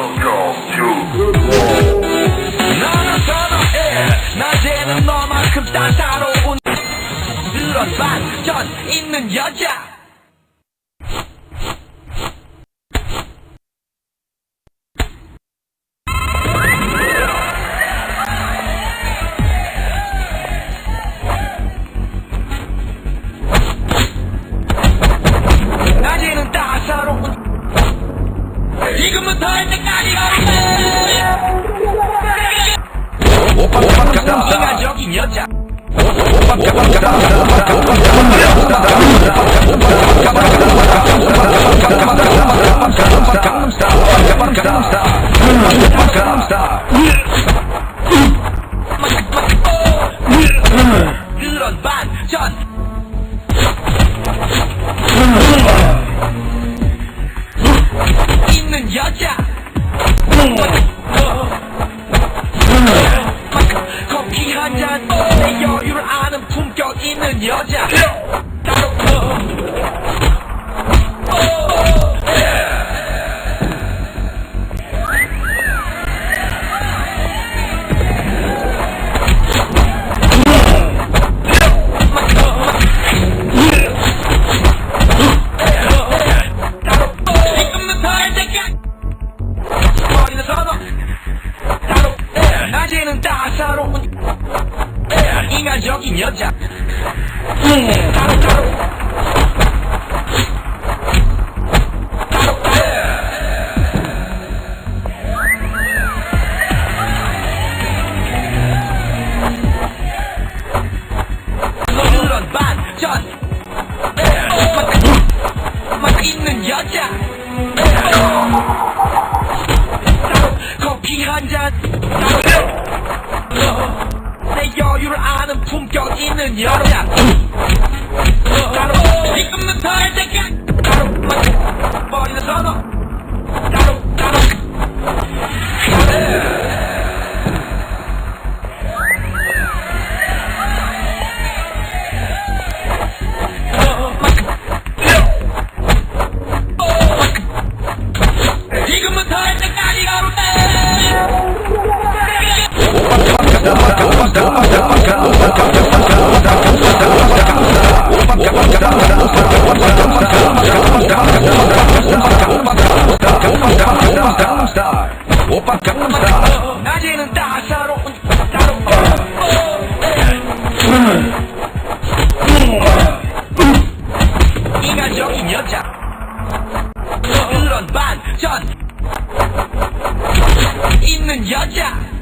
Welcome to 나는 선어해 낮에는 너만큼 따사로운 그런 반전 있는 여자 낮에는 따사로운 지금은 더 할 때까지 인간적인 여자 그런 반전 있는 여자 커피 한잔 내 여유를 아는 품격 있는 여자 낮에는 따사로운 인간적인 여자 그런 반전 있는 여자 커피 한잔 내 여유를 아는 품격 있는 여자 지금은 더 할 때까지 버리는 선어 지금은 더 할 때까지 낮에는 따사로운 인간적인 여자 그런 반전 있는 여자